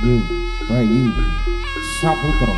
You, Bayu Saputro.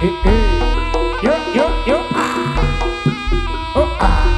Yuk, yuk, yuk. Oh,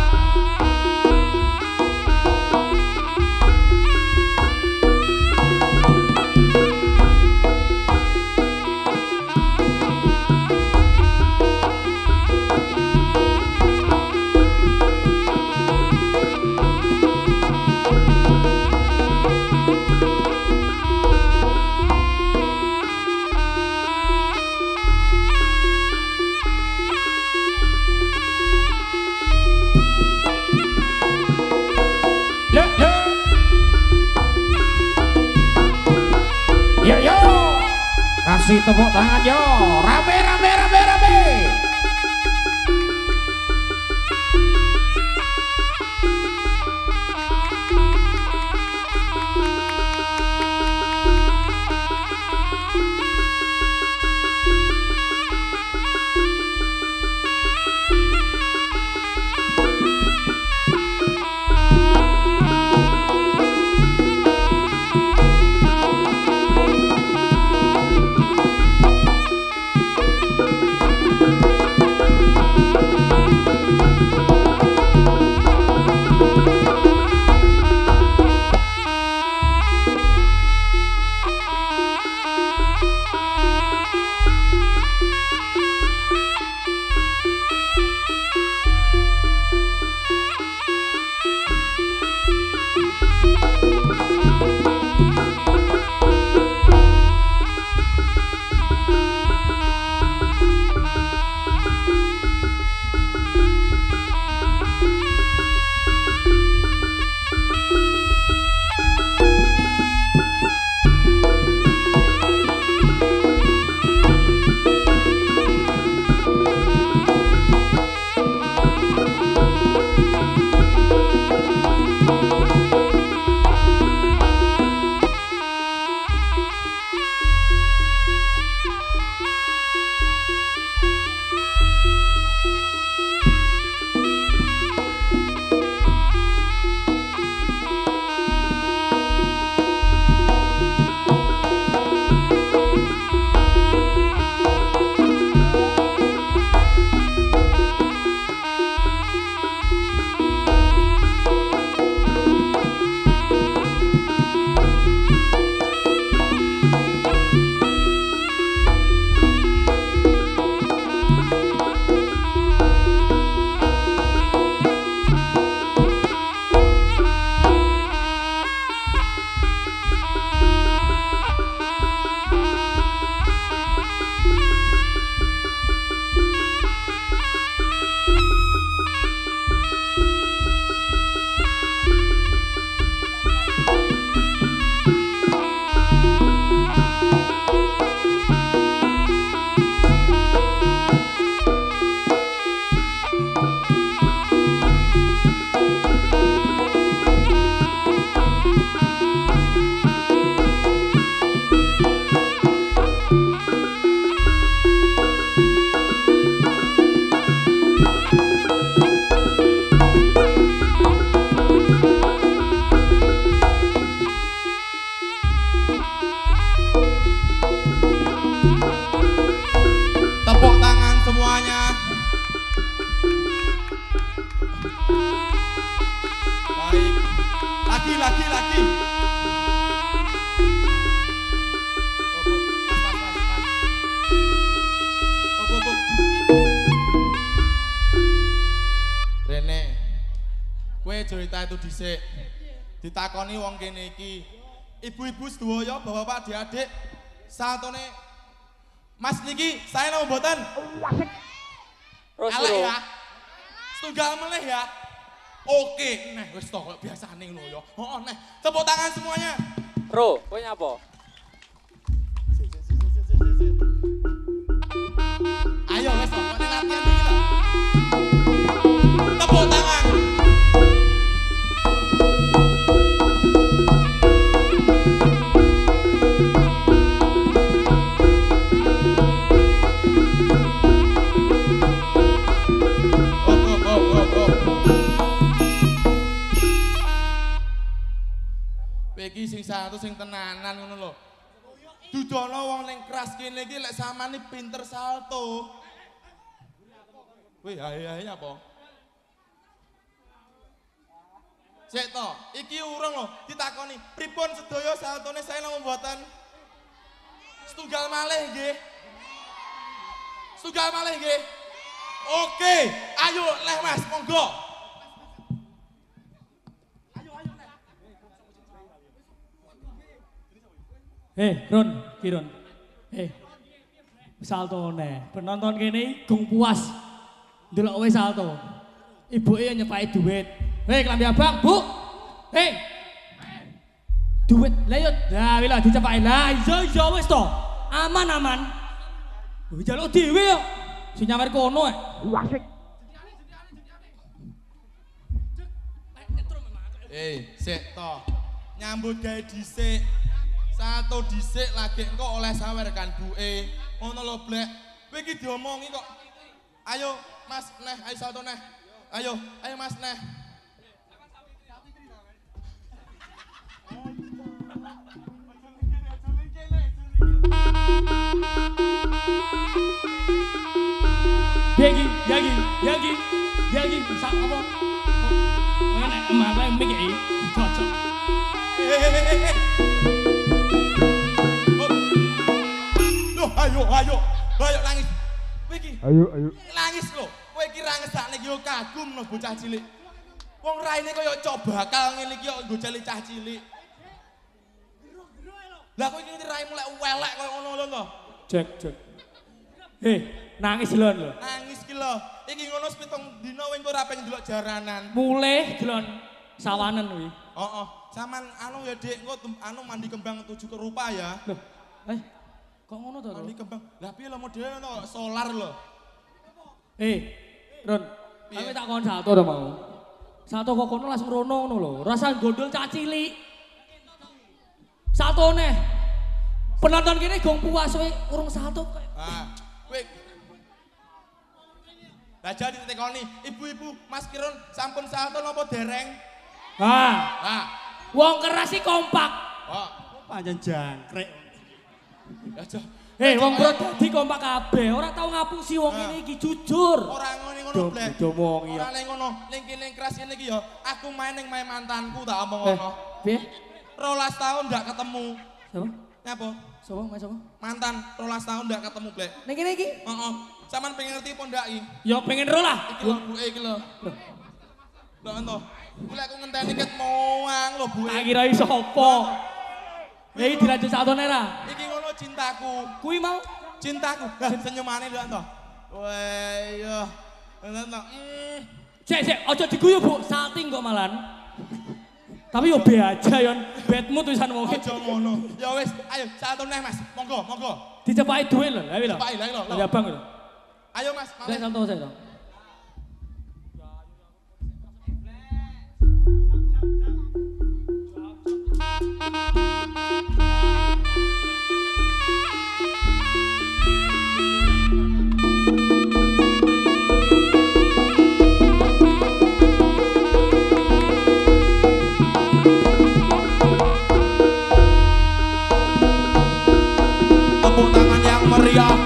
kasih tepuk tangan yo, rame rame rame rame. lagi. Rene, kue cerita itu dhisik. Ditakoni wong kene iki. Ibu-ibu sedaya, bapak-bapak, adik-adik, satone Mas niki saya nama mboten. Elek ya. Setunggal meneh ya. Oke, neh wis to kok biasane ngono ya. Heeh, neh. Tepuk tangan semuanya. Ro, kowe nyapa? Ayo wis to, kok latihan iki lho. Tepuk tangan. Iki sing satu sing tenanan ngono lho. dudono wong ning keras kene iki lek samane pinter salto. Wih, ae apa? Sik to, iki urung lho ditakoni. Pripun sedaya saltone saya namung mboten setunggal malih nggih. Setunggal malih nggih. Oke, ayo leh Mas, monggo. Ron, Kiron. Salto neh. Penonton kene gung puas. Ndelok kowe salto. Ibuke nyepaki duit. Klambi abang, Bu. Duit. Lah yo, lah wis dicepaki. Lah iya wis to. Aman. Wis jaluk dhewe yo. Sing nyamar kono ae. Wasik. Sik to. Nyambut gawe dhisik. Satu dhisik lagi engko oleh sawer kan buke. Ngono lho, Blek. Kowe iki diomongi kok. Ayo, Mas, neh, ayo salto neh. Ayo Mas neh. Yagi, sak apa? Nek emak mik iki cocok. Ayo nangis. Kowe iki. Ayo. Nangis lho. Kowe iki ra ngesakne iki yo kagum lho bocah cilik. Wong raine kaya coba bakal ngene iki yo nggo cilik cah cilik. Lah kowe iki raimu lek welek kaya ngono lho to. Cek. Nangis lho. Nangis ki lho. Iki ngono sepitung dina kowe engko ora pengen ndelok jaranan. Mulih delon sawanen kuwi. Heeh. Saman anu ya Dik, engko anu mandi kembang 7 kerupa ya. Loh. Kok ngono to? Mandi kembang. Lah piye lho modele ngono solar lho. Ron. Aku tak kon salto to mau. Salto kok kono langsung rono ngono lho. Rasa gondol cah cilik. Saltone. Penonton kene gong puas kowe urung salto. Kowe. Lah jadi ditekoni, ibu-ibu Mas Kiron sampun salto napa dereng? Wong keras iki kompak. Panjen jangkrik. Aja. Wong Prodadi kompak kabeh, ora tau ngapusi wong ngene iki jujur. Ora ngono Blek. Domongi ya. Ora ning ngono, ning kene keras ngene iki ya, aku main ning main mantanku tak omong ngono. Piye? 12 tahun ndak ketemu. Sopo? Nyapa? Sopo? Mantan 12 tahun ndak ketemu Blek. Ning kene iki? Heeh. Saman pengen ngerti apa ndak iki? Ya pengen ro lah. Iki lho buke iki lho. Lho ento. Kuwi aku ngenteni ket moang lho buke. Tak kira sapa. Iki dilanjut saltone ra? Iki ngono cintaku. Kuwi mau Cintaku. Lah senyumane lho ento. Wah iya. Ento. Sik, aja diguyu, Bu. Salting kok malan. Tapi yo be aja yon, betmu tulisan wong. Aja ngono. Ya wis, ayo salto neh Mas. Monggo. Dicepaki duit lho, ha lho. Cepaki lha lho. Ya Bang lho. Ayo Mas, Saya salto saya to. Tepuk tangan yang meriah.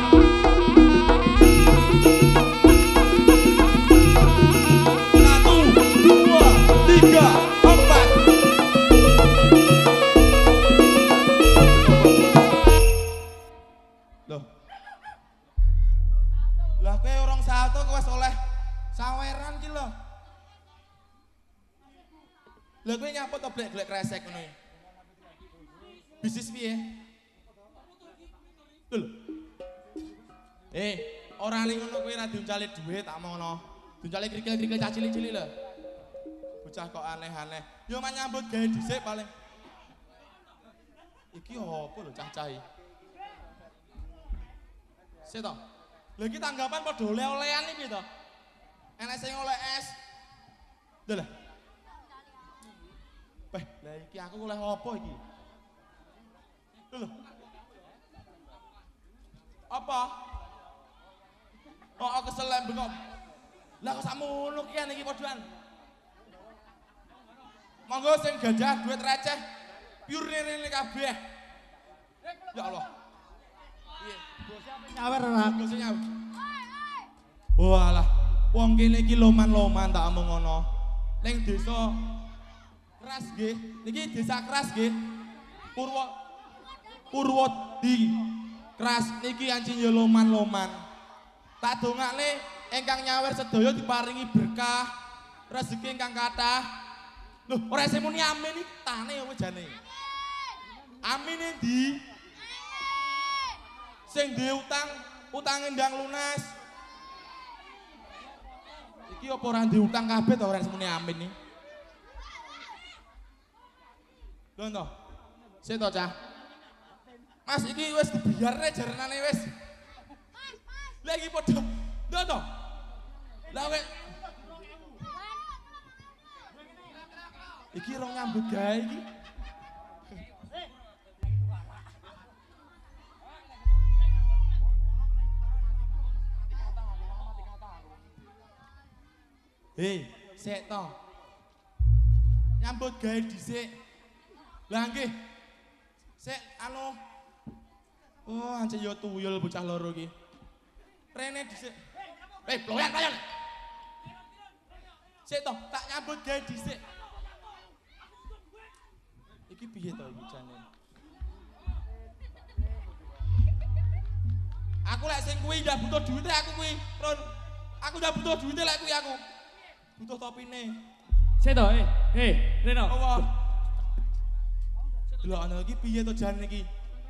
Lah kowe orang salto kowe wis oleh saweran ki lho. Lah kowe nyapa to blek-blek kresek ngono iki? Bisnis piye? Lho. Ora ning ngono kowe ra diuncali dhuwit tak mono. Diuncali krikil-krikil cah cilik-cilik lho. Bocah kok aneh-aneh. Yo nyambut gawe dhisik paling. Iki opo lho cah-cah iki? Sik to. Lha iki tanggapan padha oleh-olehan iki to. Enek sing oleh es. Lho. Lah iki aku oleh apa iki? Lho. Apa? Oh, keselem bengok. Lah kok sakmono kian iki padhaan. Monggo sing gajah duit receh pure rene kabeh. Ya Allah. Piye? Nyawer ora. Bose nyawer. Walah, wong kene iki loman-loman tak omong ngono. Ning desa Keras nggih. Niki desa Keras nggih. Purwodi. Keras niki anjing ya loman-loman. Tak dongakne ingkang nyawer sedaya diparingi berkah, rezeki ingkang kathah. Loh, ora sing muni amin iki tane apa jane? Amin endi? Sing duwe utang ndang lunas. Iki apa ora duwe utang kabeh to ora sing muni amin iki? Lho to. Sik to, Cah. Mas iki wis dibiarne jarenane wis. Lah iki padha. Lho to. Lah wek iki rong nyambut gawe iki. Hei, sik to. Nyambut gawe dhisik. Lah nggih. Sik anu. Oh, anjir yo tuyul bocah loro iki. Rene dhisik. Ployan. Sik to, tak nyambut gawe dhisik. Iki piye to iki jane? Aku lek sing kuwi ndak butuh duwite aku kuwi, Ron. Aku ndak butuh duwite lek kuwi aku. Butuh topine. Sik to, Reno. Apa? Lho ana iki piye to jan iki?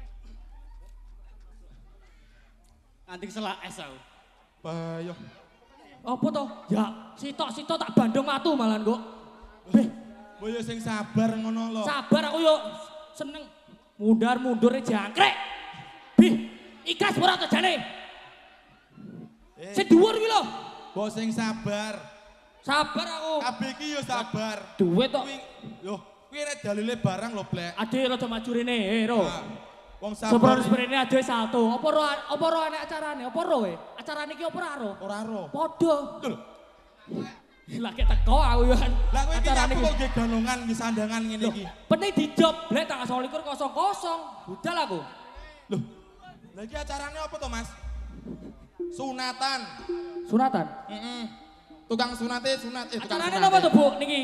Anting selak es aku. Bayo. Apa to? Ya, sitok-sitok tak bandung matu malan kok. Boyo sing sabar ngono lho. Sabar aku yo seneng mundur-mundure jangkrik. Bih, ikhlas ora to jane? Sing dhuwur kuwi lho. Mbok sing sabar. Sabar aku. Kabeh iki yo sabar. Duit to. Lho, kuwi nek dalile barang lho, Blek. Ade rada maju rene, Ro. Wong sabar. Sepro sprene ade salto. Apa ro enek acarane? Apa ro we? Acarane iki apa ora ro? Ora ro. Padha. Lho. Lah kek teko aku yo kan. Lah kowe iki Acarane nyapu kok nggih ganongan nggih sandangan ngene iki. Penting dijob, Blek tanggal 29.00. Budal aku. Loh. Lah iki acarane apa to, Mas? Sunatan. Sunatan. Heeh. Tukang sunate sunat tukang Acarane sunate. napa to, Bu, niki?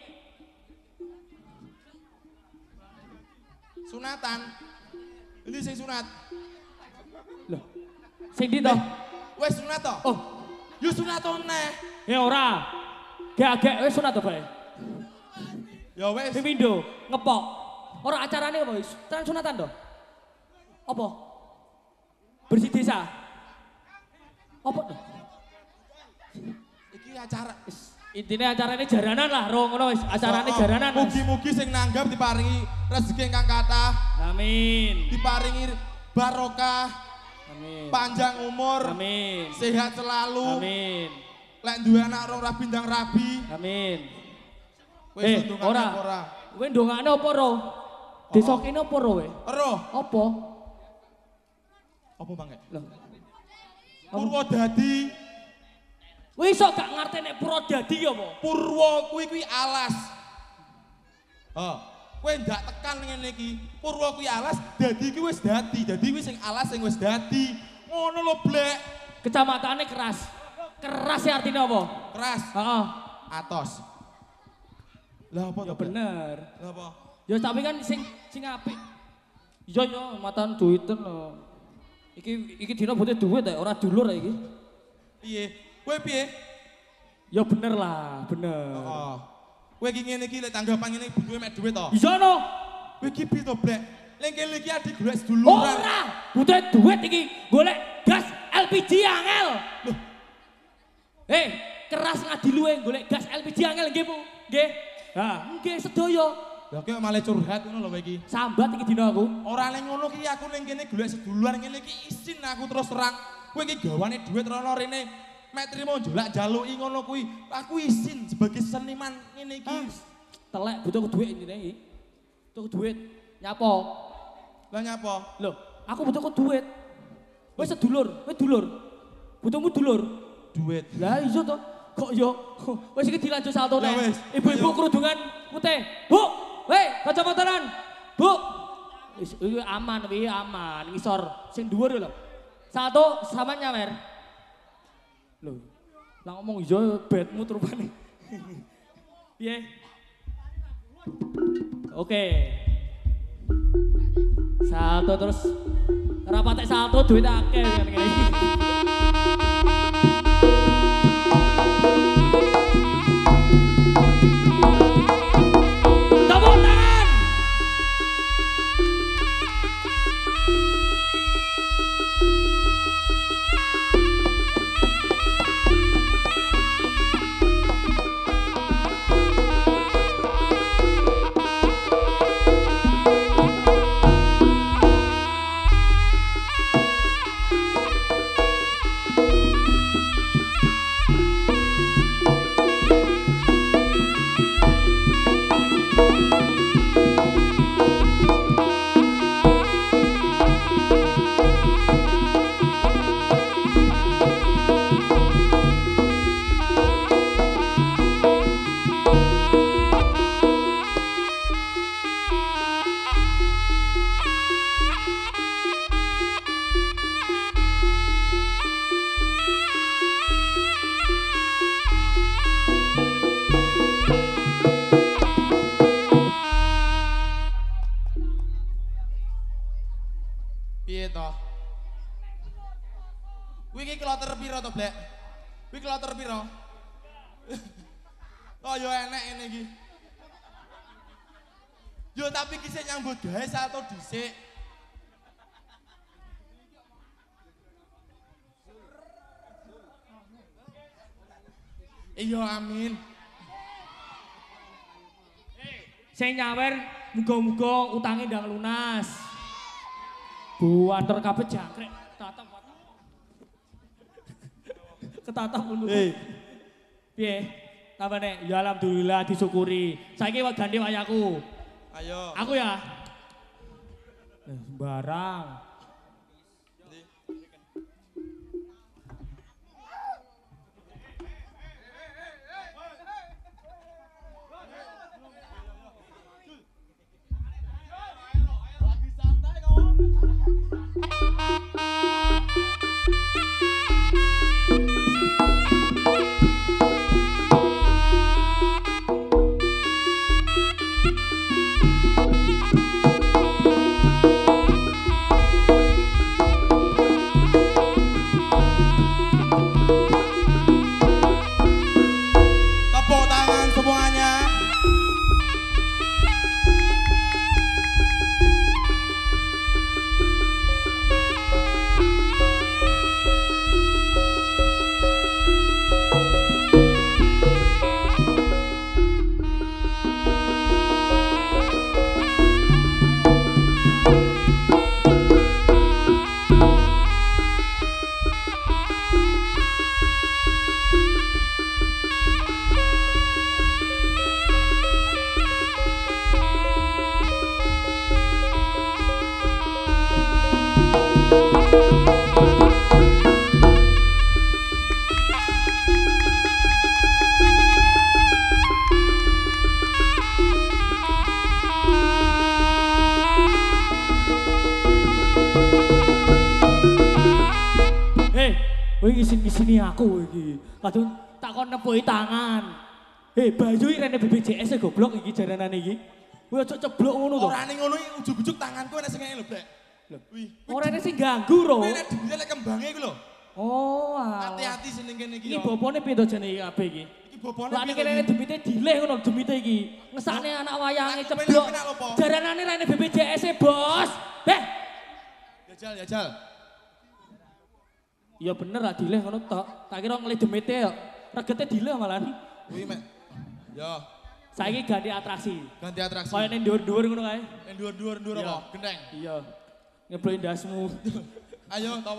Sunatan. Ini sing sunat. Loh. Sing ndi to? Wes sunat to? Oh, Yo sunat neh. ya ora. Gak wis sunat to, Pak. Ya wes. Pemindo ngepok. Ora acarane apa wis? Tenan sunatan to? Apa? Bersih desa. Apa to? Iki acara Intine acarane jaranan lah, ro ngono wis. Acarane jaranan. Mas. Mugi-mugi sing nanggap diparingi rezeki ingkang kathah, Amin. diparingi barokah, Amin. panjang umur, Amin. sehat selalu. Amin. Lek duwe anak rong rabi ndang rabi. Amin. Wis ndongane ora. apa ora? Kowe ndongakne apa ro? Desa kene apa ro we? Ero, Apa? apa Bang? Loh. Purwodadi. Kowe iso gak ngerti nek Purwodadi apa? Purwo kuwi alas. Kowe ndak tekan ngene iki. Purwo kuwi alas, dadi iki wis dadi. Dadi kuwi sing alas sing wis dadi. Ngono lho, Blek. Kecamatane keras. Keras ya artinya apa? Keras. Heeh. Atos. Lah apa Ya to? Blek? bener. Lah apa? Ya tapi kan sing apik. Iya ya matan duiten lho. Iki dina butuh duit ya, ora dulur ya iki. Piye? Kowe piye? Ya bener lah, bener. Heeh. Kowe iki ngene iki lek tanggapan ngene butuhe mek dhuwit to. Bisa no? Kowe iki piye to, Blek? Lek kene iki adik golek seduluran. Ora, butuh duit iki golek gas LPG angel. Loh, Keras ngadi luwe golek gas LPG angel nggih, Bu. Nggih. Ha, nggih sedaya. lah kowe malah curhat ngono lho kowe iki. Sambat iki dina aku. Ora ning ngono ki aku ning kene golek seduluran ngene iki isin aku terus terang. Kowe iki gawane dhuwit rono rene. Mek trimo njolak jaluki ngono kuwi. Aku isin sebagai seniman ngene iki. Telek butuh duit intine iki. Butuh duit. Nyapo? Lah nyapa? Loh, aku butuh duit. Wis sedulur, kowe dulur. Butuhmu dulur. Duit. Lah iya to. Kok yo wis iki dilanjut saltone. Ya wis. Ibu-ibu Ayo. kerudungan putih. Bu, weh, kacamataanan. Bu. Iki aman, wi aman. Ngisor sing dhuwur lho. Satu sama nyawer. Lho. Lah ngomong iya bedmu rupane. Piye? Oke. Satu terus rapatek satu duit akeh kan ngene iki. Tepuk tangan. Piye to? Kuwi iki kloter piro to, Blek? Kuwi kloter piro? Oh, yo enek ngene iki. Yo tapi ki sik nyambut gawe atau dhisik? Iya, amin. Sing nyawer muga-muga utange ndang lunas. Buanter kabeh jangkrik. Tatap. Ketatap ngono. Piye? Tambane ya alhamdulillah disyukuri. Saiki wak ganti wayaku. Ayo. Aku ya. Sembarang. Tepuk tangan semuanya. Kowe ngisin-ngisini aku iki. Kadung takon nepuki tangan. Bayu iki rene BPJS e goblok iki jaranane iki. Kowe aja ceblok ngono to. Ora ning ngono iki ujug-ujug tanganku enek sing ngene lho, Brek. Lho, kuwi. Ora enek sing ganggu ro. Kuwi nek dibile lek kembange iku lho. Oh, Hati-hati sing ning kene iki. Iki bopone piye to jane iki kabeh iki? Iki bopone Lah ning kene demite dileh ngono demite iki. Ngesane anak wayange Aku ceblok. penak lho, Po. Jaranane rene BPJS e, Bos. Jajal. Iya bener lah dileh ngono tok. Tak kira ngelih demite yo. Regete dileh malahan. Kuwi mek. Yo, Saiki ganti atraksi. ganti atraksi. Kaya ning dhuwur-dhuwur ngono kae. Ning dhuwur-dhuwur Iya. apa? Genteng. Iya. Ngebloki ndasmu. Ayo, tau.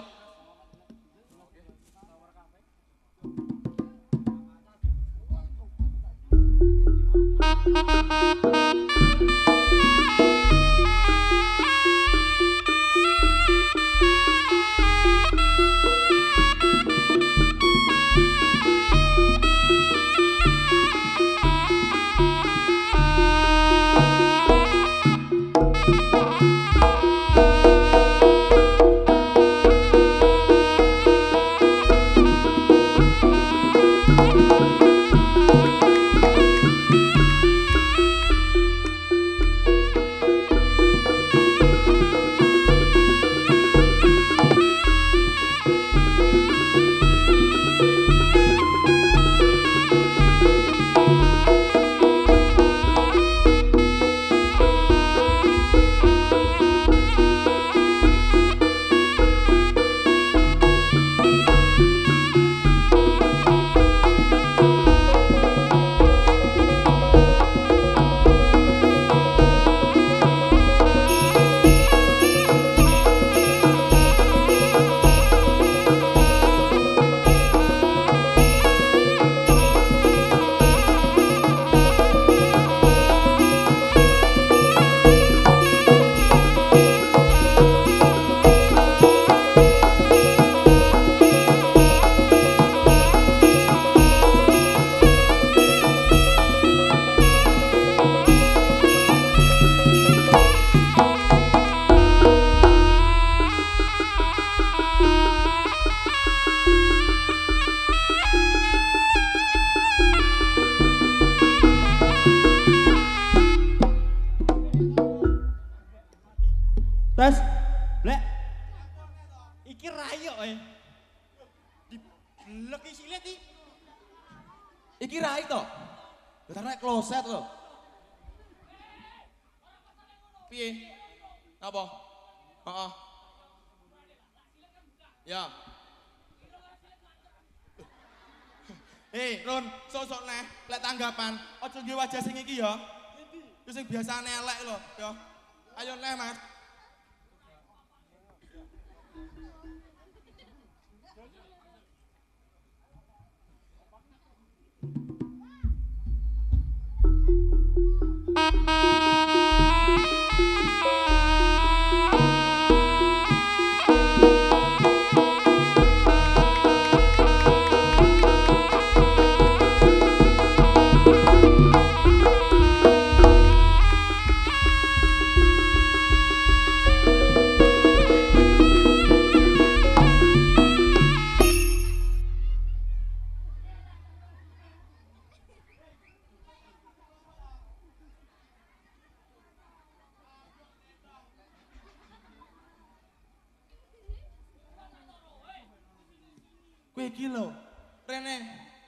Delok iki silet iki. Iki rai to. Karena kloset lho. Piye? Apa? Heeh. Ya. Ron, sosok neh, lek tanggapan, aja nggih wajah sing iki ya. Iki sing biasane elek lho, ya. Ayo neh, Mas. Kowe iki lho, Rene.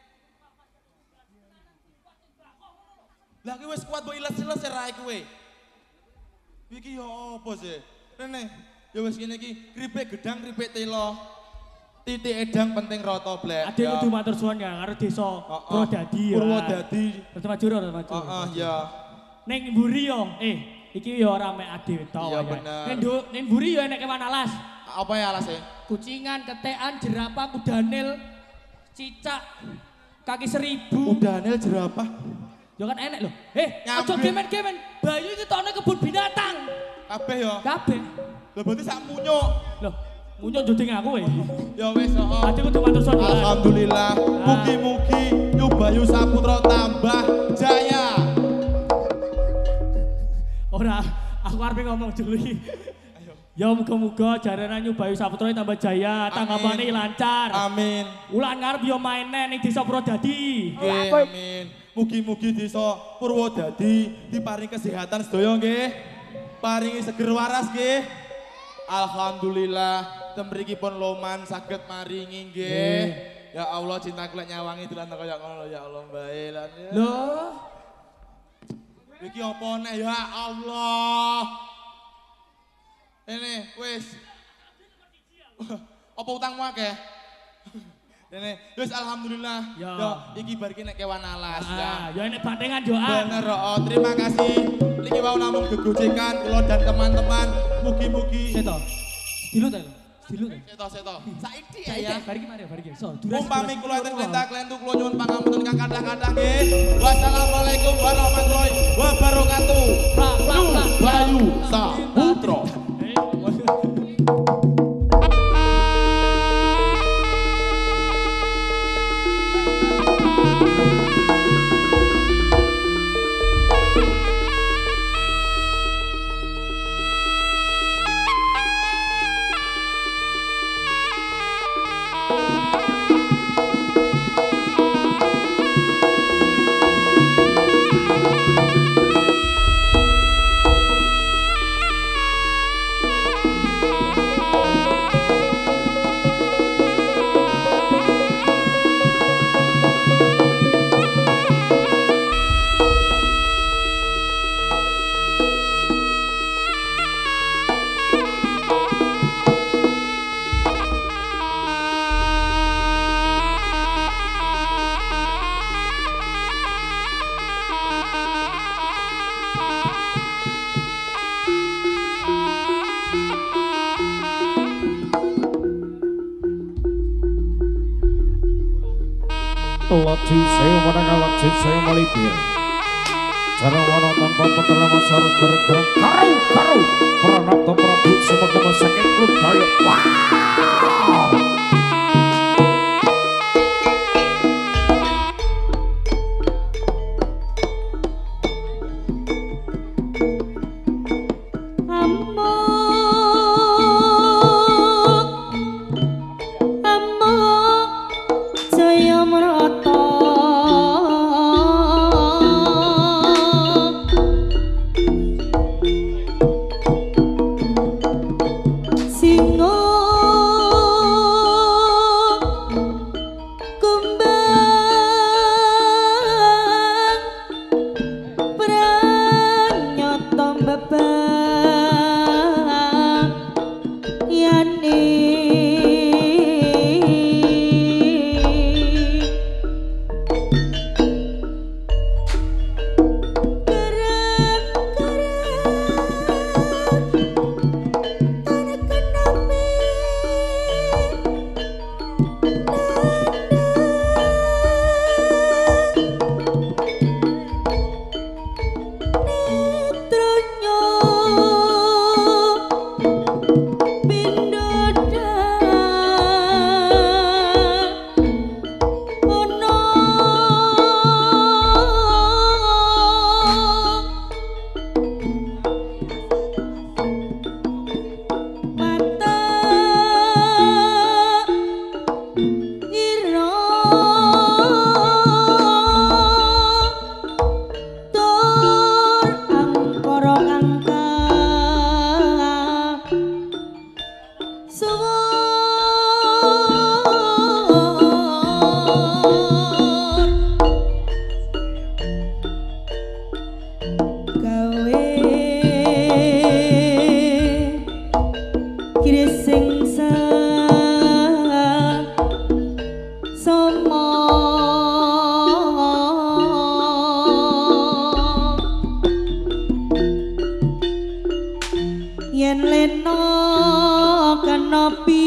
Lah kowe wis kuat mbok iles-iles rae kowe. Iki ya apa sih? Rene, ya wis ngene iki, kripik gedang, kripik telo. Titik edang penting rata blek. Ade kudu matur suwun ya karo desa Purwodadi ya. Purwodadi. Pertemajur. Heeh, ya. Ning mburi yo, iki yo ora mek ade to. Iya bener. Ning mburi yo enek kewan alas. Apa ya alasnya? Kucingan, ketekan, jerapah, kudanil, cicak, kaki 1000. Kudanil, jerapah. Ya kan enek lho. Nyampe. Aja gemen-gemen. Bayu iki tone kebun binatang. Kabeh ya. Kabeh. Lah berarti sak munyuk. Loh, munyuk jodeng aku Ya wis, heeh. Ati kudu matur suwun. Alhamdulillah. Mugi-mugi Nyubayu Saputra tambah jaya. Ora, aku arep ngomong dulu iki. Ya muga-muga jarene Nyubayu Saputra tambah jaya, tanggapane lancar. Amin. Ulan ngarep yo main ning desa Purwodadi. Nggih, amin. Mugi-mugi desa Purwodadi diparingi kesehatan sedaya nggih. Paringi seger waras nggih. Alhamdulillah, temriki pun loman saged maringi nggih. Ya Allah, cinta kula nyawangi dolan kaya ngono ya Allah bae lan. Loh, Iki apa nek ya Allah. Ini wis. Apa utangmu akeh? Ini wis alhamdulillah. Ya. Ya iki bar iki nek kewan alas ya. ya enek bantengan doa. Bener, terima kasih. Niki wau namung gegojekan kula dan teman-teman. Mugi-mugi. Seto. Dilut ae lho. Dilut ae. Seto. Saiki Ya, ya. bari ki mari, bari ki. So, Umpami kula enten klentak-klentuk kula nyuwun pangapunten kang kathah-kathah nggih. Wassalamualaikum warahmatullahi wabarakatuh. Bayu Saputra. Laju saya menang laju saya melipir. Cara wana tanpa peterlama sarung gara-gara karu Pranata Prabu semoga masakin klub daya. Wow. Singo yen lena kenepi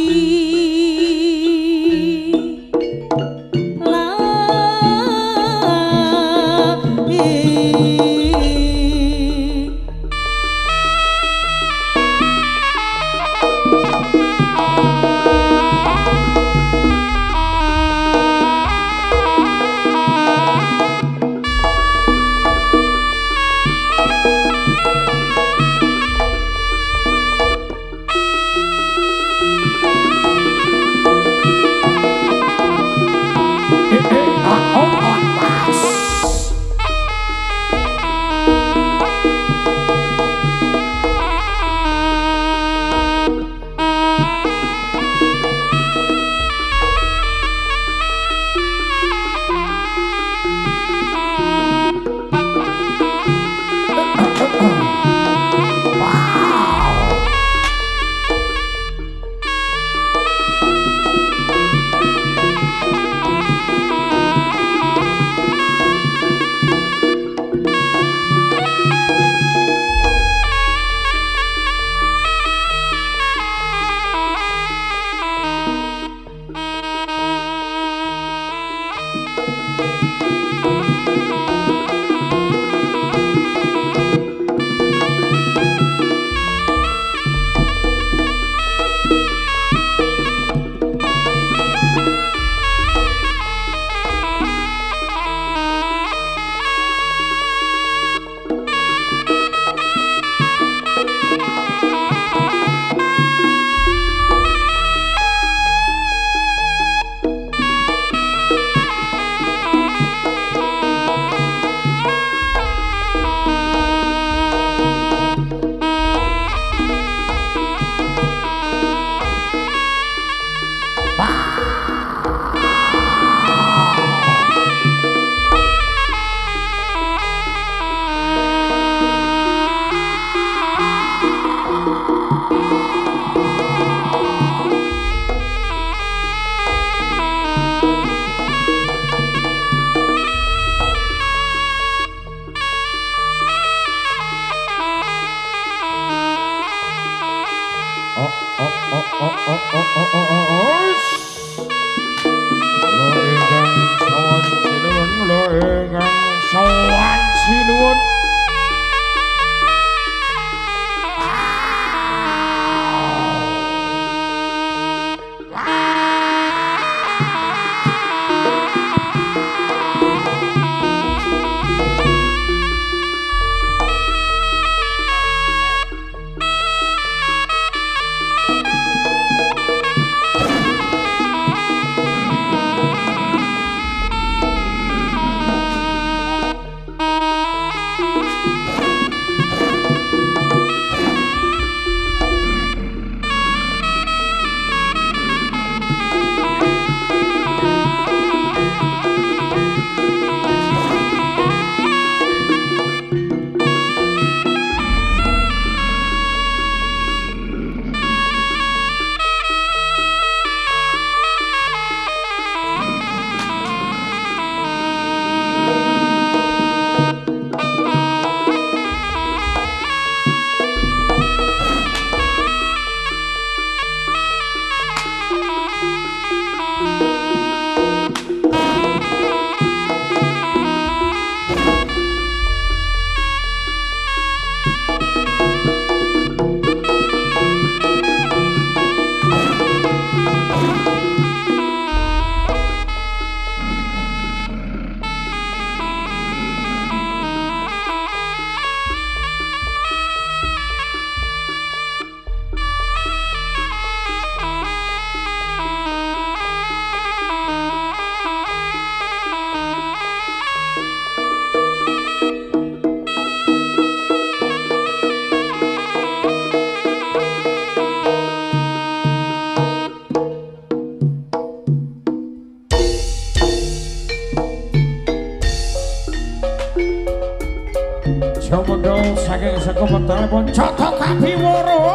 Jomodol saking sekumet telepon Joto Kabiworo.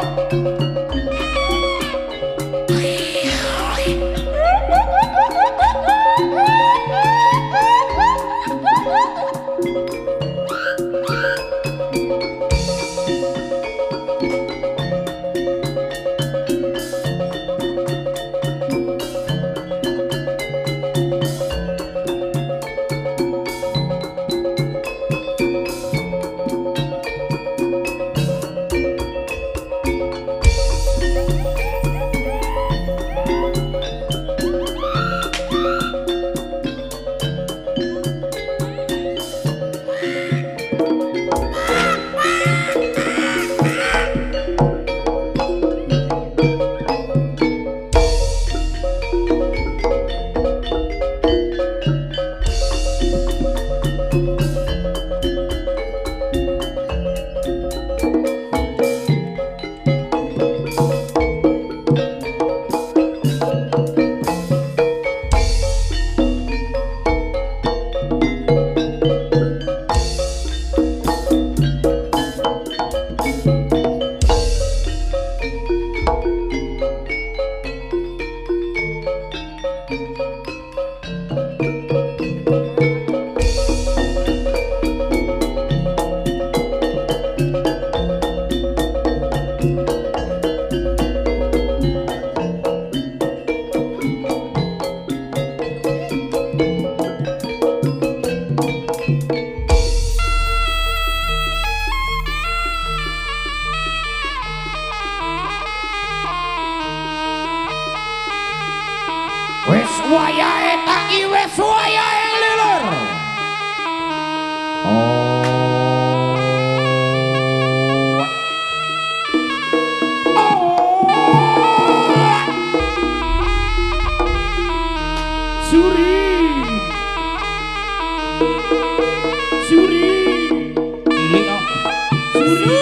Suri. Cilik kok. Suri.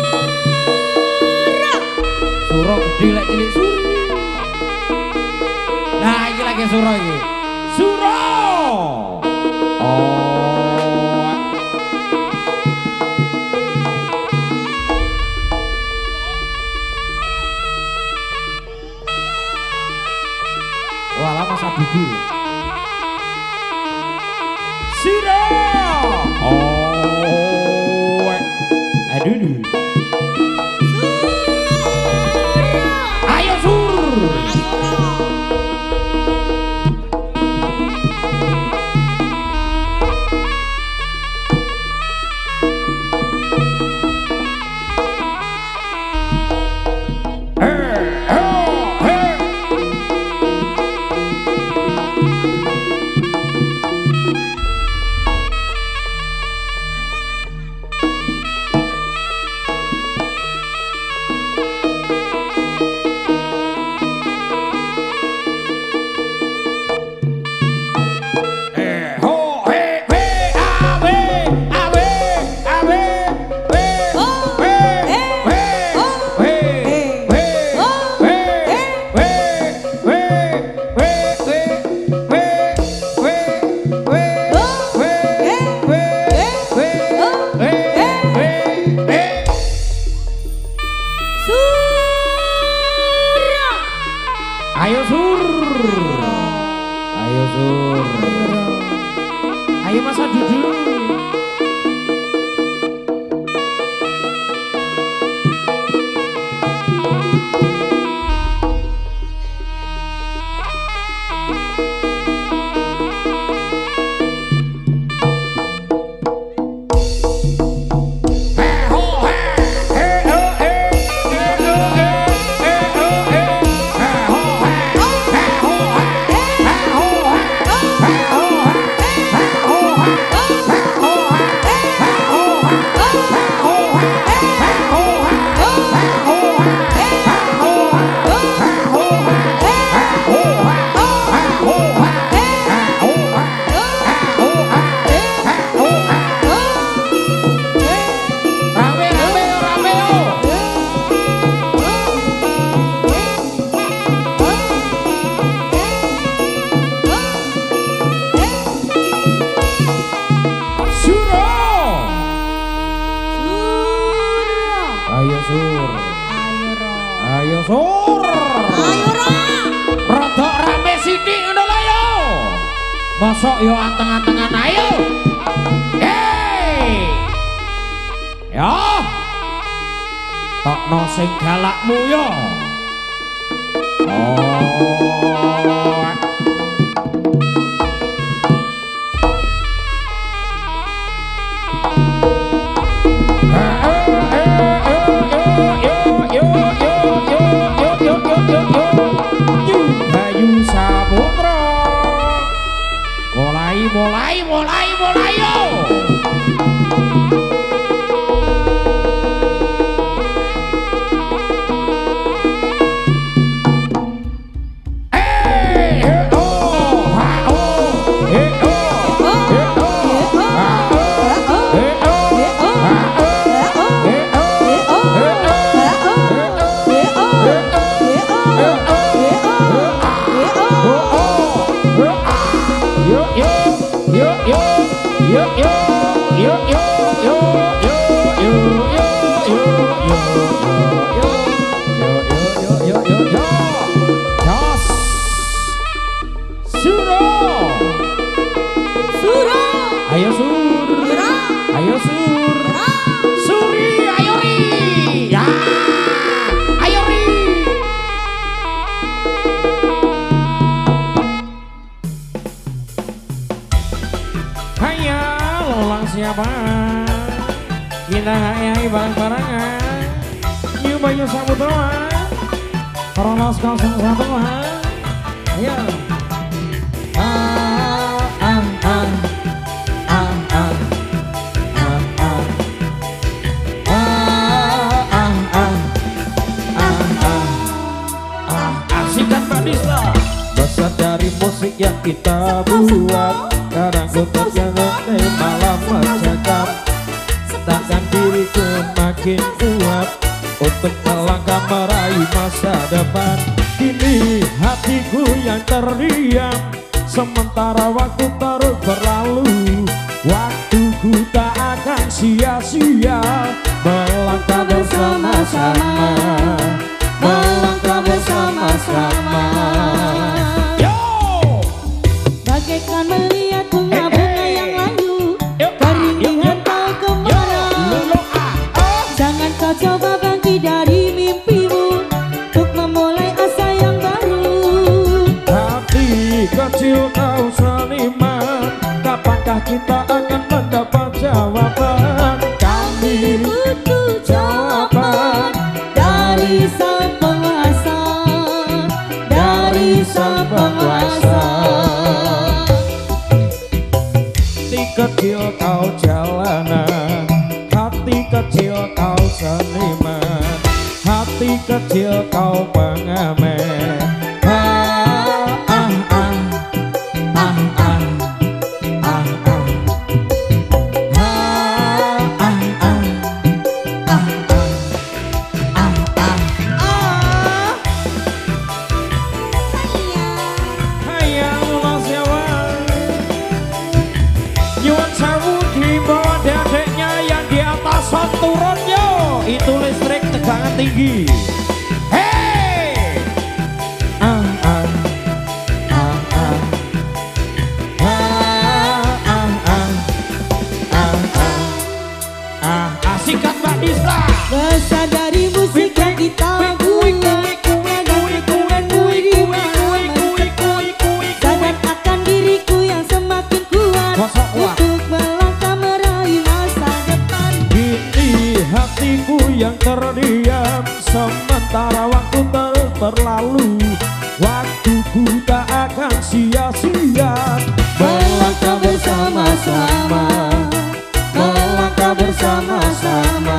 Suro gede lek cilik suri. Nah, iki lagi suro iki. Suro. Oh. Walah masa dudu. Siro. Oh. Aduh. Ayo sur. Ayo sur. Ayo sur. Ayo masa duduk. Ayo sur. Ayo sur. Ayo ra. Rodok rame sithik ngono lho yo. Mosok yo anteng-antengan ayo. Hei. Yo. Tokno sing galakmu yo. Oh. Mulai yo. Ayo sur, ayo sur, suri, ayo ri, ya, ayo ri. Hanya lolang siapa? Kita hayai barang-barangan, New Bayu Samudra, Kronos 01. Ayo. Besar dari musik yang kita buat. Kadang ku terjadi malam mencekam, sedangkan diriku makin kuat untuk melangkah meraih masa depan. Kini hatiku yang terdiam, sementara waktu terus berlalu. Waktuku tak akan sia-sia, melangkah bersama-sama, melangkah bersama-sama. Bagaikan melihat bunga-bunga yang layu, kering dihantam kemarau. Jangan kau coba bangkit dari mimpimu untuk memulai asa yang baru. Hati kecil kau seniman, kapankah kita akan mendapat jawaban? Kami Butuh jawaban dari sang penguasa, dari sang penguasa. hati kecil kau jalanan, hati kecil kau seniman, hati kecil kau pengamen. Turun yo, itu listrik tegangan tinggi. Hey, asikat Mbak Dista. Besar dari musik yang kita buat, sadar akan diriku yang semakin kuat untuk melangkah meraih masa depan. Kini hatiku yang terdiam, sementara waktu terus berlalu. Waktuku tak akan sia-sia, melangkah bersama-sama, melangkah bersama-sama.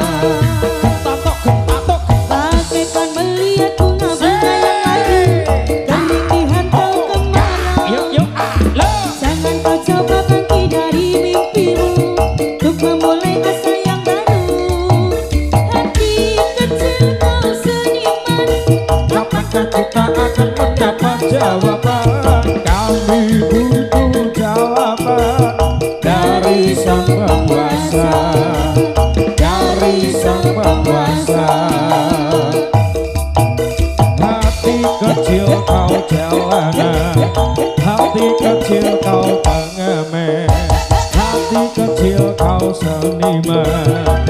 Bagaikan melihat bunga-bunga yang layu, kering dihantam kemarau. Jangan kau coba bangkit dari mimpimu untuk memulai asa yang baru. Hati kecil kau seniman, Kapankah kita akan mendapat jawaban? Kami butuh jawaban dari sang penguasa, dari sang penguasa. Hati kecil kau jalanan, hati kecil kau pengamen, hati kecil kau seniman.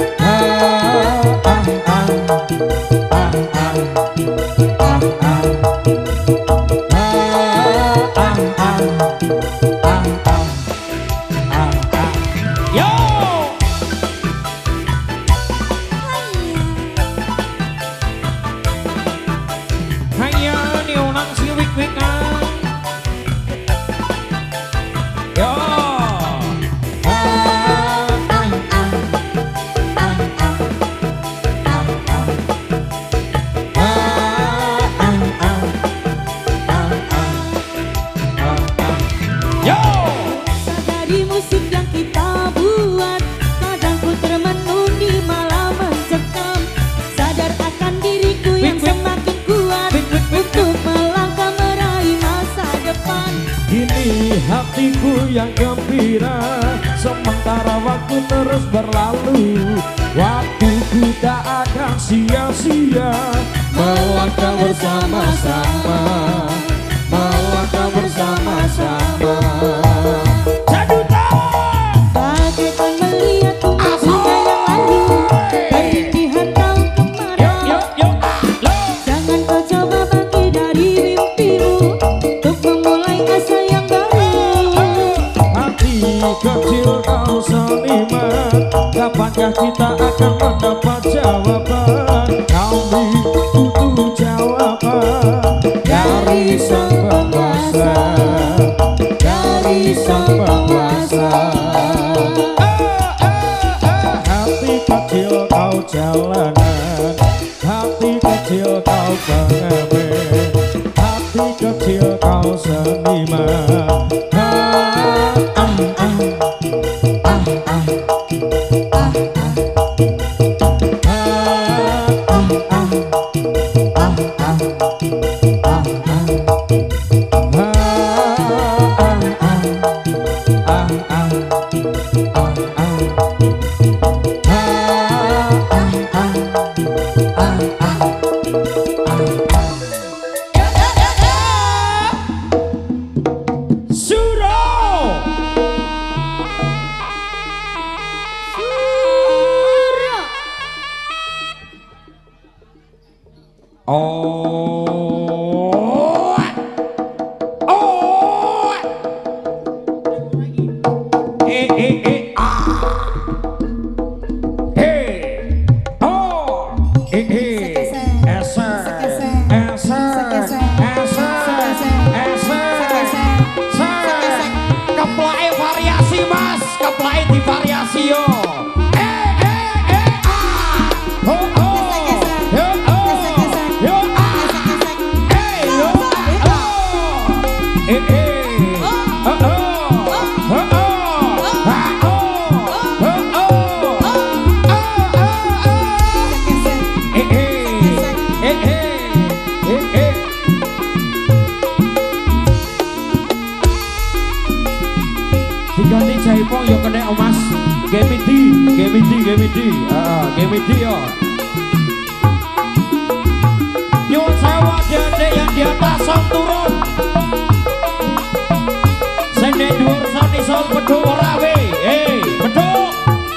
dari musik yang kita buat, kadang ku termenung di malam mencekam. Sadar akan diriku yang semakin kuat untuk melangkah meraih masa depan. Kini hatiku yang gembira, sementara waktu terus berlalu. Waktuku tak akan sia-sia, melangkah bersama-sama, melangkah bersama-sama. Bagaikan melihat bunga-bunga yang layu, kering dihantam kemarau. Jangan kau coba bangkit dari mimpimu untuk memulai asa yang baru. Hati kecil kau seniman, kapankah kita akan mendapat jawaban? Kami butuh jawaban dari sang penguasa, dari sang penguasa. Hati kecil kau jalanan, hati kecil kau pengamen, hati kecil kau seniman. Gemidi yo. Nyuwun sewu dedek yang di atas sok turun. Sing nek dhuwur sok isol bedhuk ora we. Bedhuk.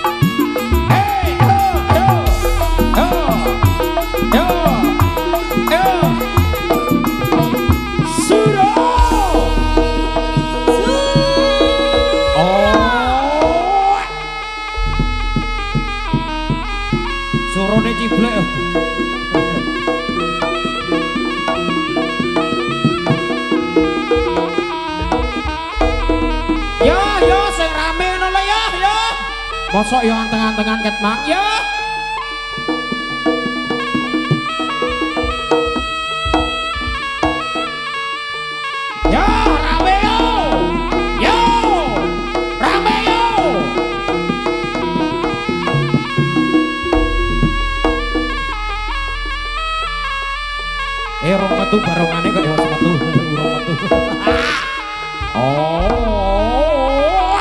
Surone ciblek. Yo sing rame ngono lho yo. Mosok yo anteng-antengan ket mang yo. Yo rame yo. Yo rame yo. Rong metu barongane kok ya metu, urung metu. Oh.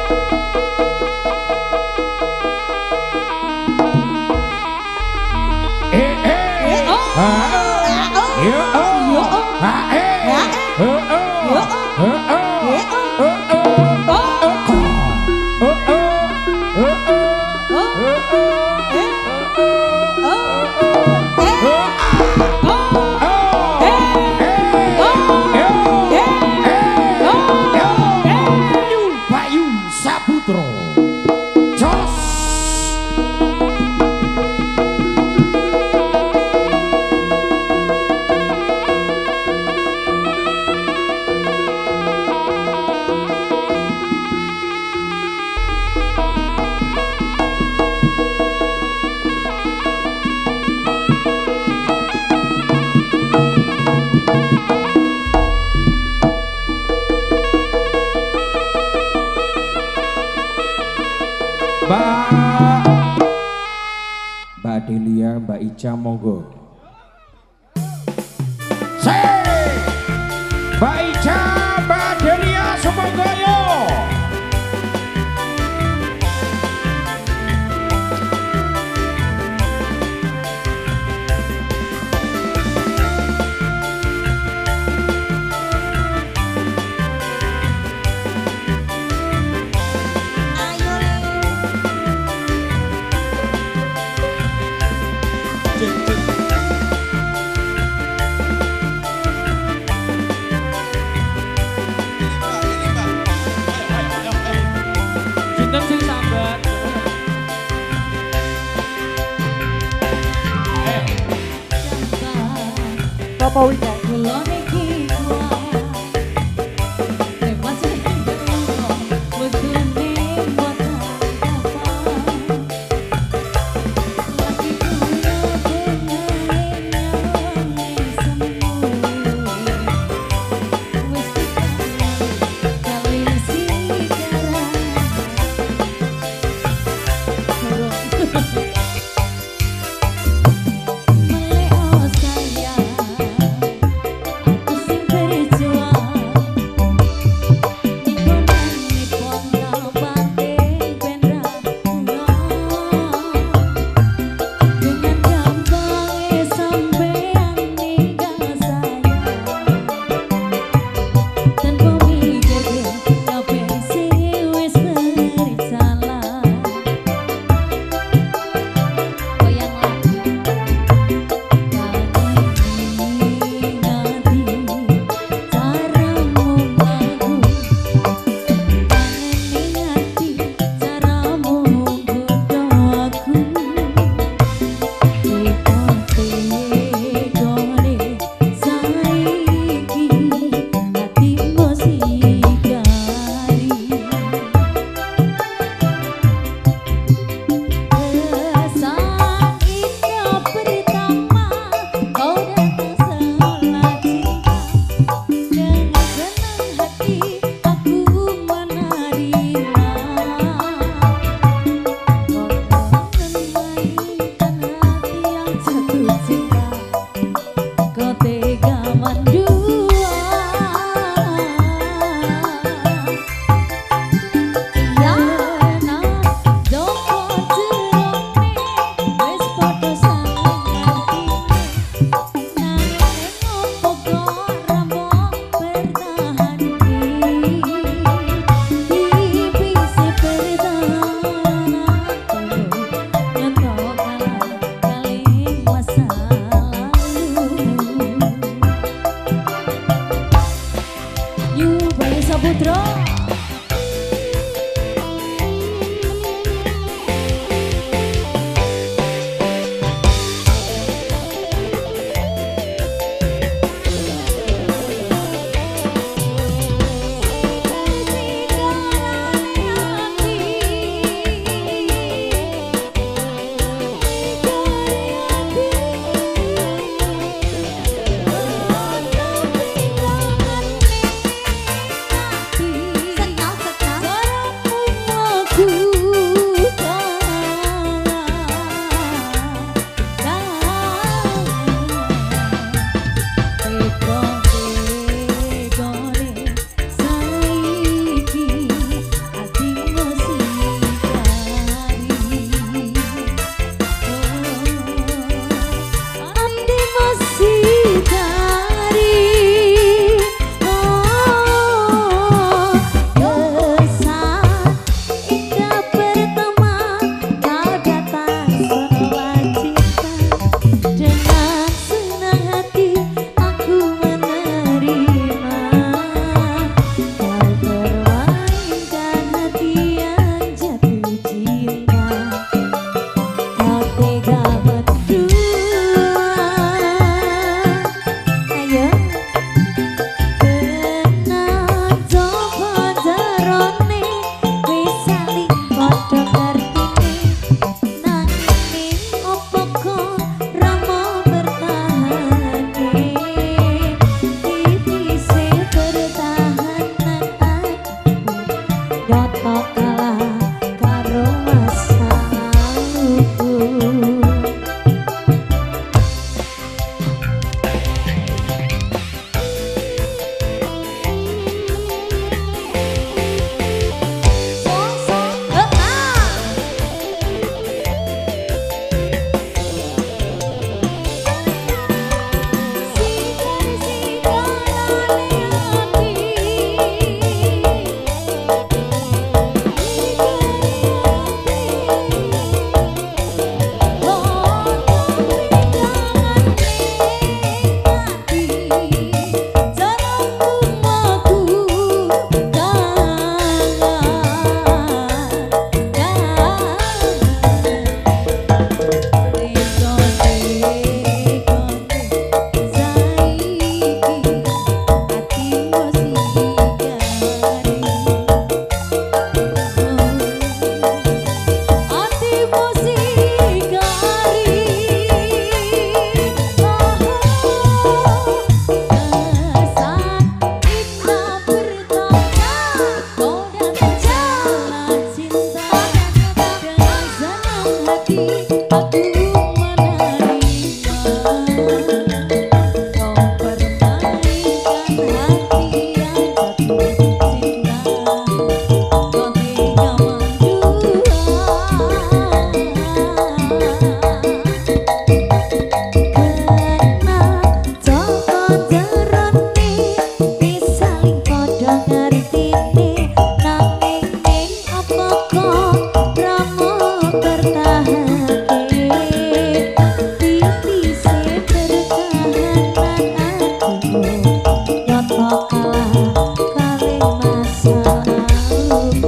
Mbak Delia, Mbak Ica, monggo. Mbak Ica, Mbak Delia, semoga yo. Papa Wida.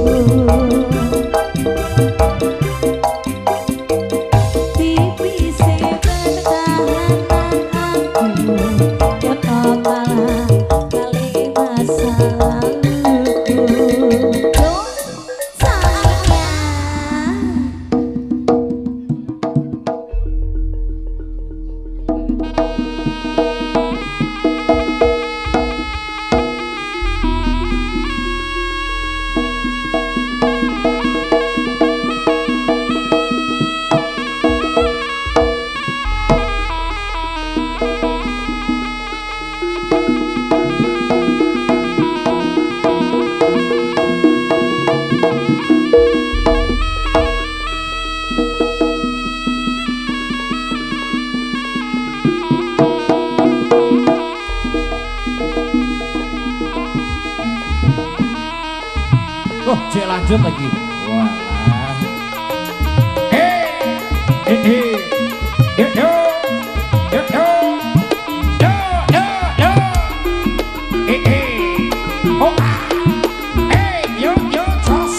Oh, cek lanjut lagi. Walah. Yo yo. Yo yo. Yo yo yo. Oh ah. Yo yo tos.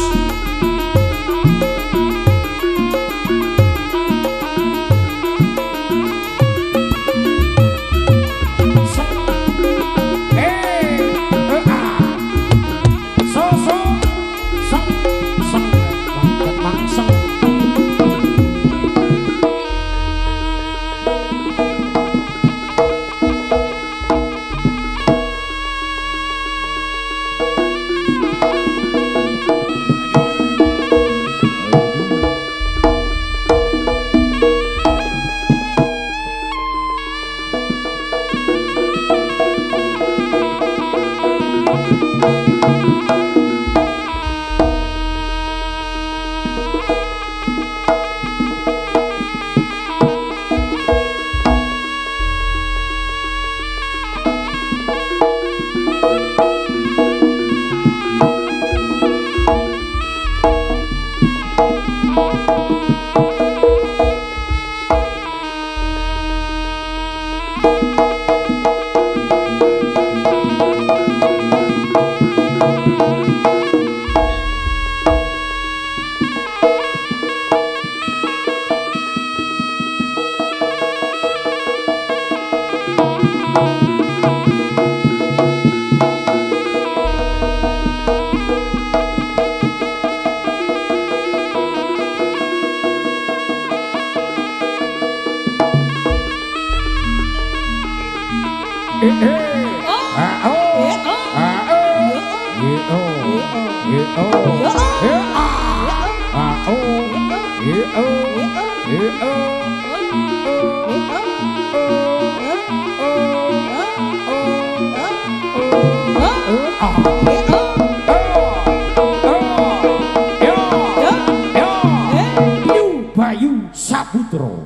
Bayu Saputro.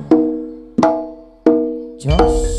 Jos.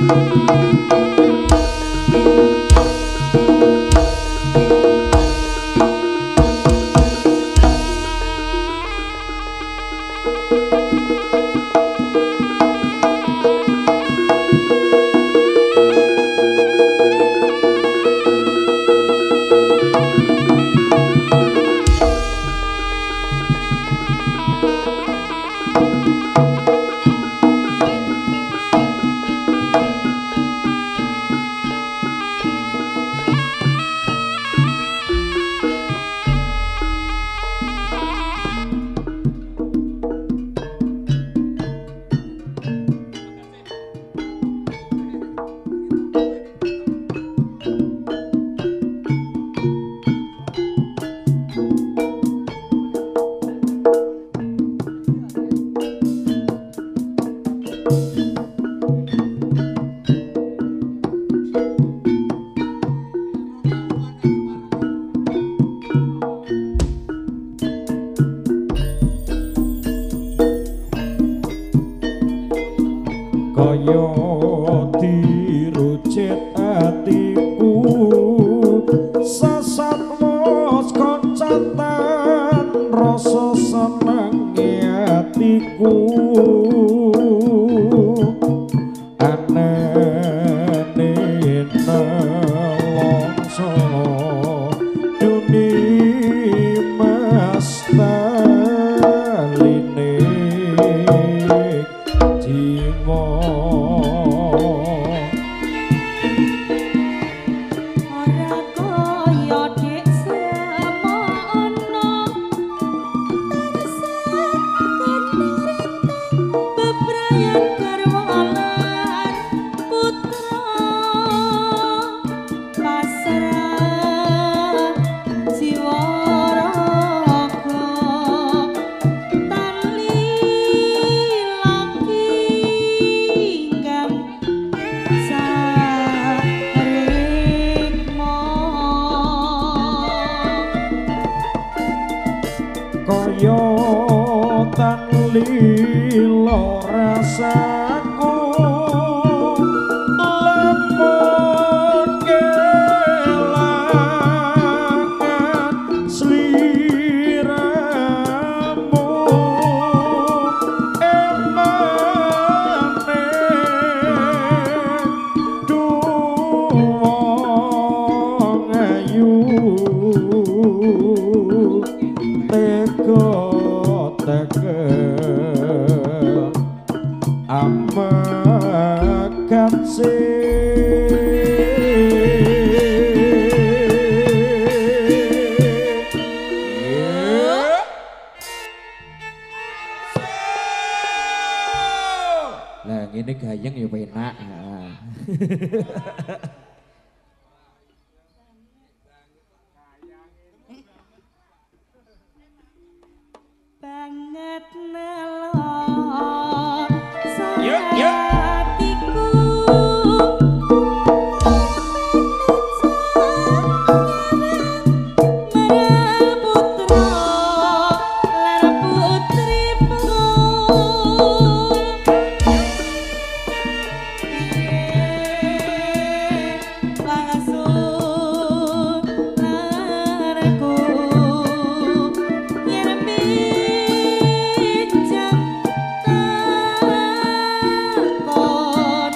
kaya dirucit atiku sasatmos koncatan rasa seneng atiku anane nelongso duni mastaline jiwa ora kaya dek semono bebrayan garwalan putra pasrah jiwa raga tali laki ingkang sarema kaya tan lilo rasaku lemon kelangan sliramu emane duwong ayu teka amakat lah ngene gayeng ya penak. banget nelon Yuk, yuk. hatiku marang putra lara putrimu langsung laraku yen bijak takon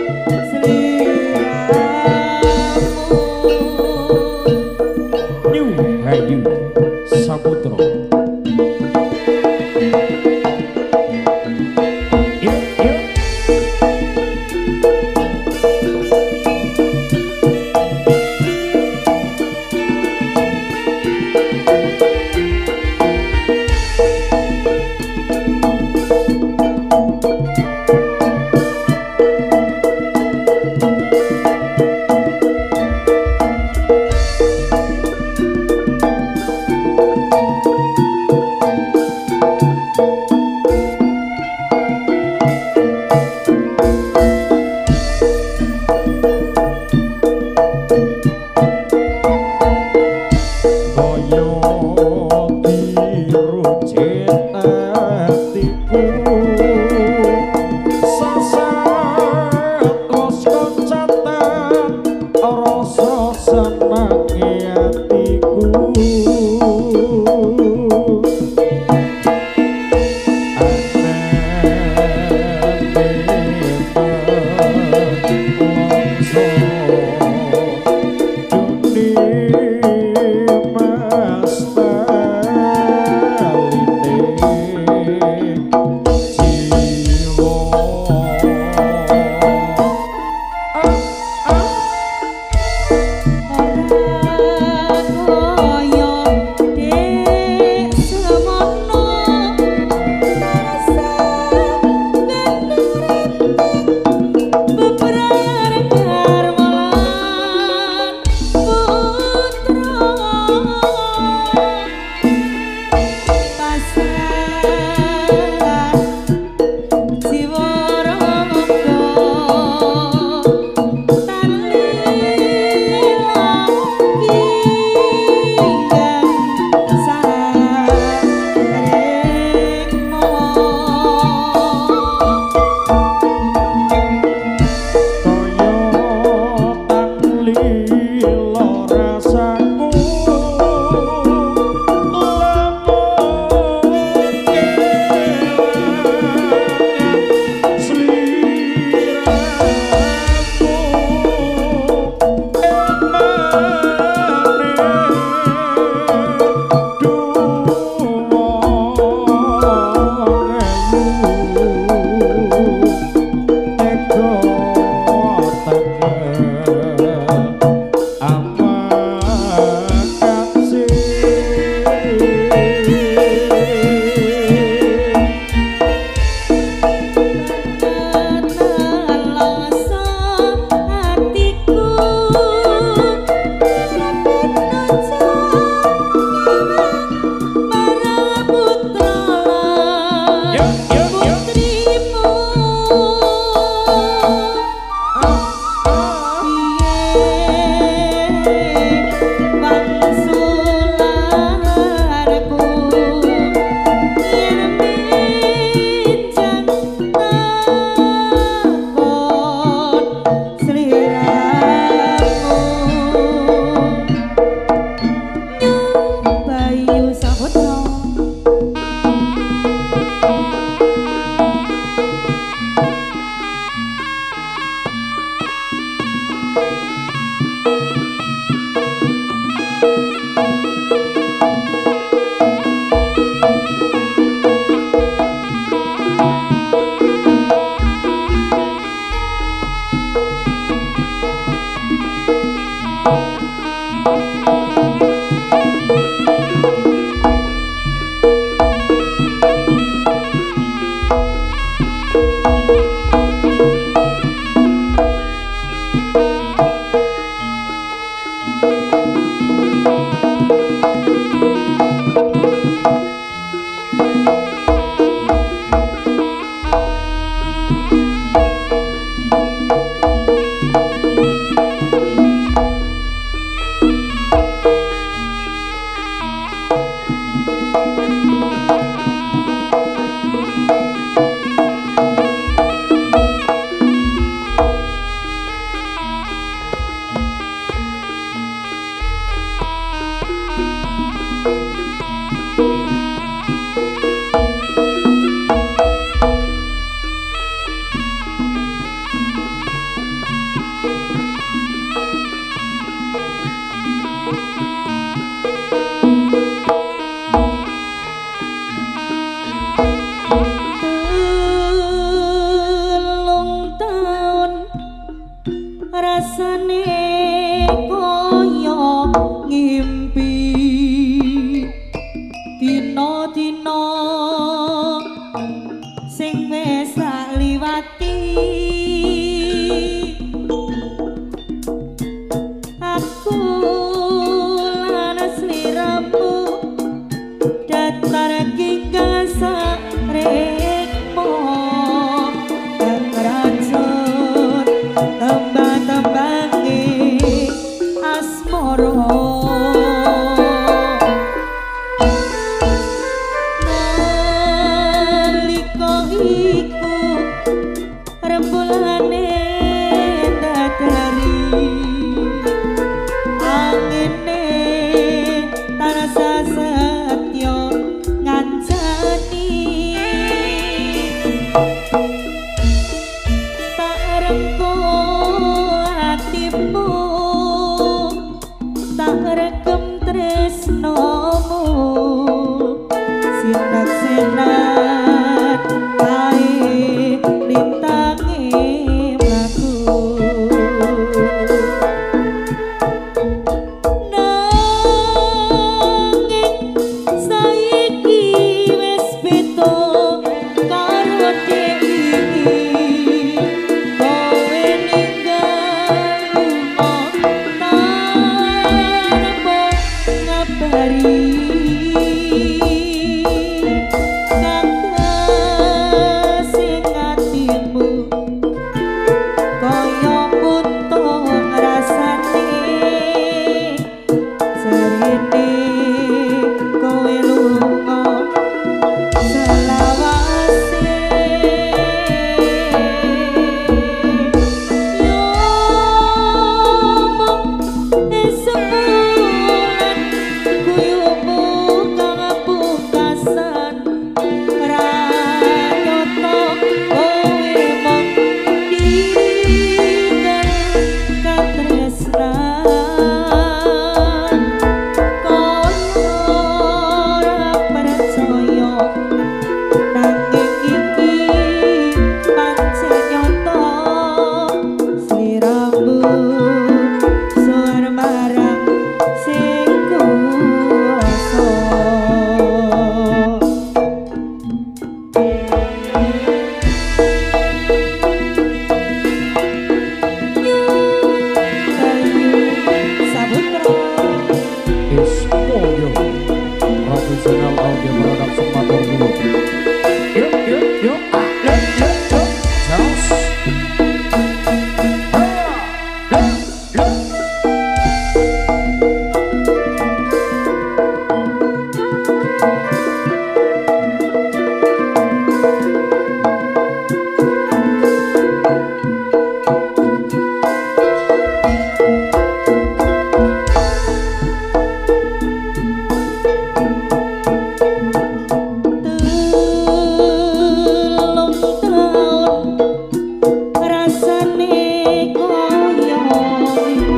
sliramu New Hayu Saputra. Yuk, yuk.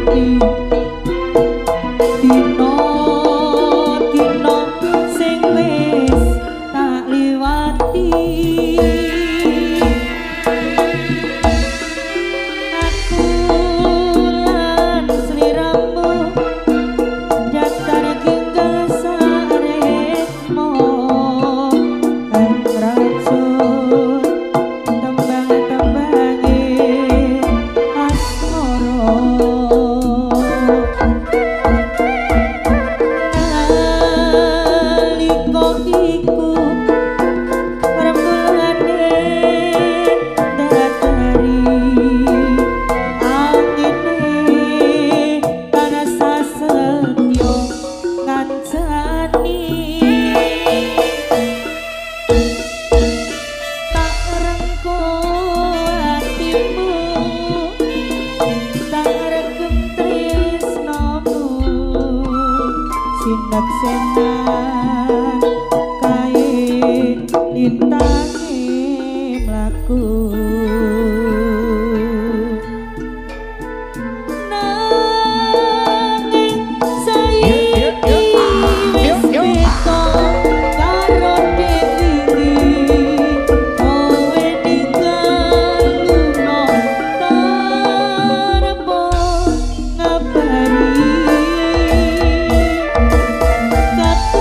Kata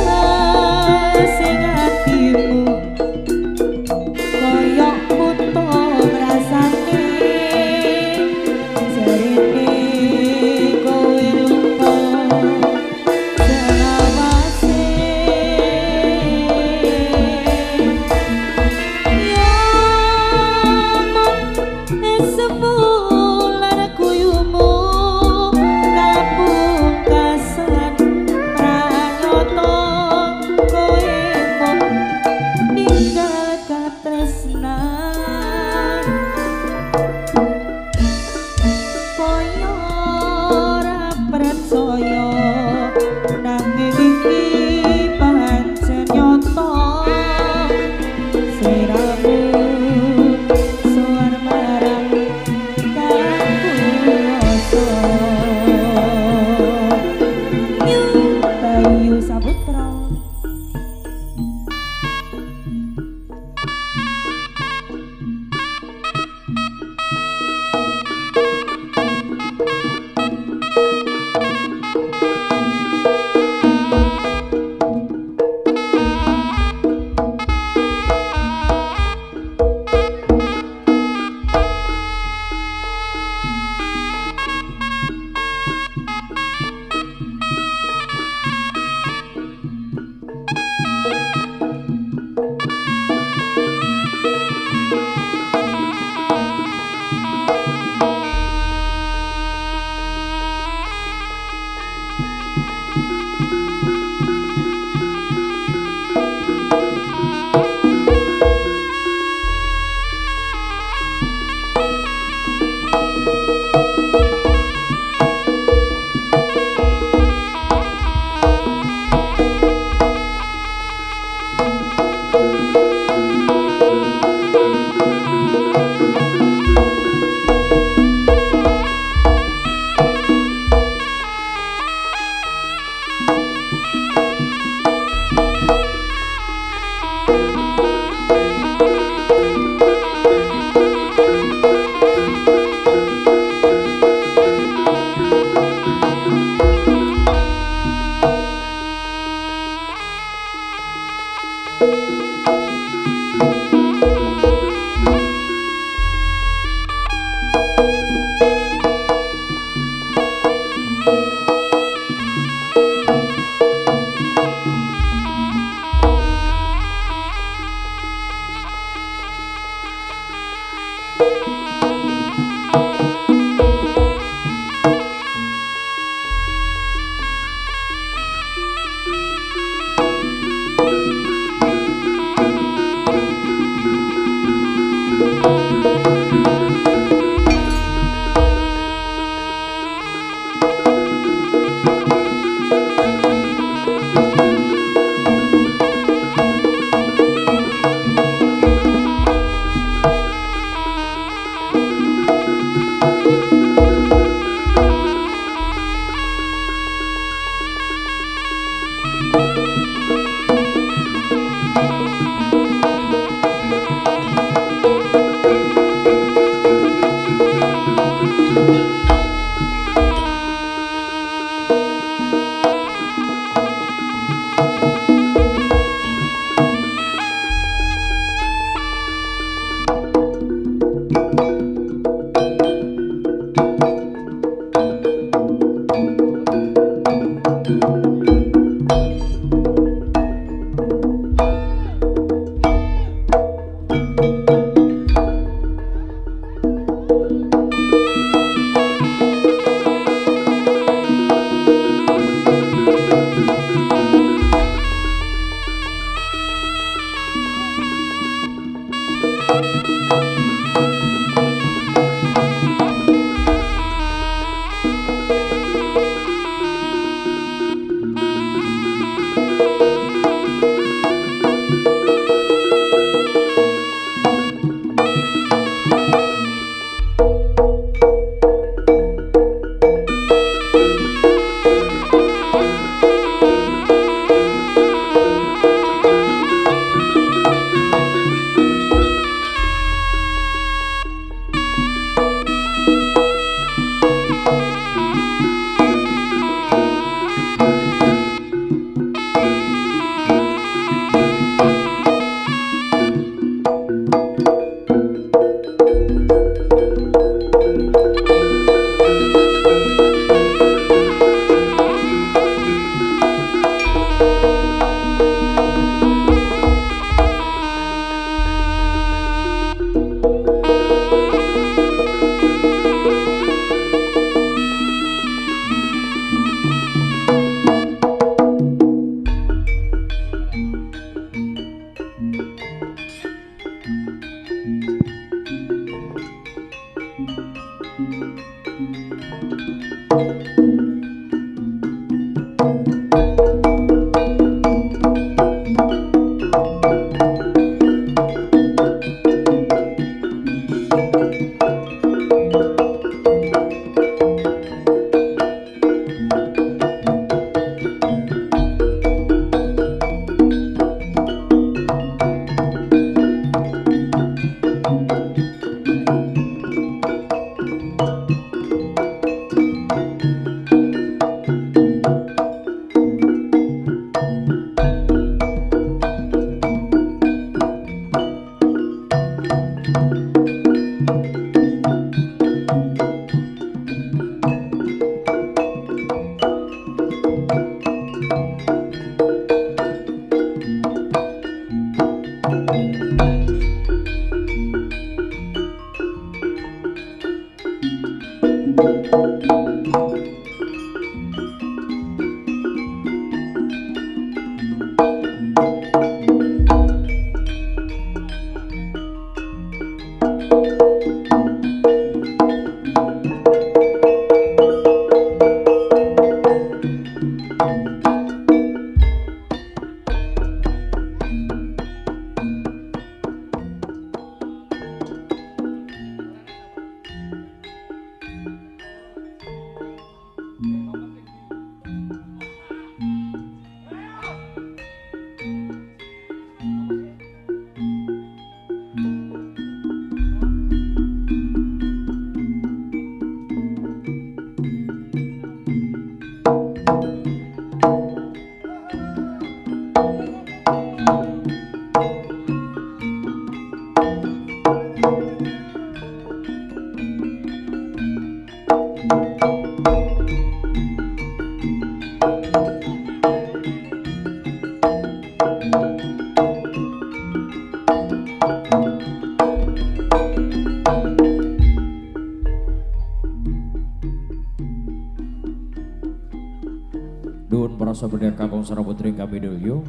Duhun para sahabat kakung sareng putri kami dulyo.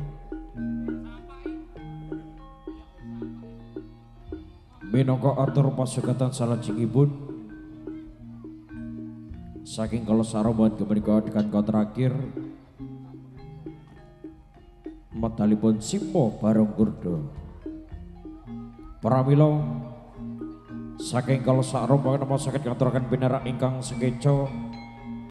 Minangka atur pasugatan salajengipun saking kala sarobat kemenika dekan kau terakhir medalipun Simpo Barong Kurdo. Pramila saking kala sarobat nama sakit ngaturaken pinarak ingkang sekeca